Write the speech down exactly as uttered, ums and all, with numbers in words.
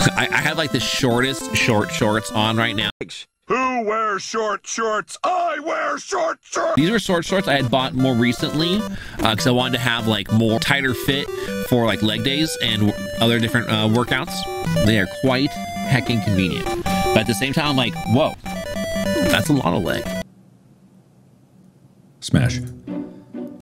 I, I have like the shortest short shorts on right now. Who wears short shorts? I wear short shorts. These are short shorts I had bought more recently because uh, I wanted to have like more tighter fit for like leg days and other different uh, workouts. They are quite heckin' convenient. But at the same time, I'm like, whoa, that's a lot of leg. Smash.